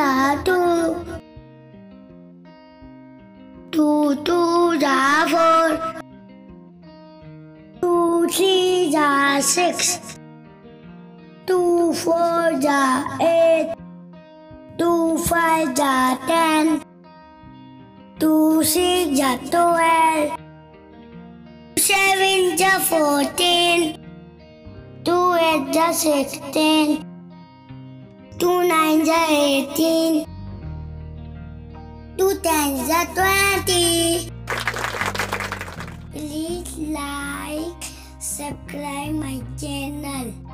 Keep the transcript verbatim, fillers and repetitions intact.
are two. Two twos are four. Two threes are six. Two fours are eight. Two fives are ten. Two six are twelve. Two sevens are fourteen. Two eights are sixteen. Two nines are eighteen. Two tens are twenty. Please like, subscribe my channel.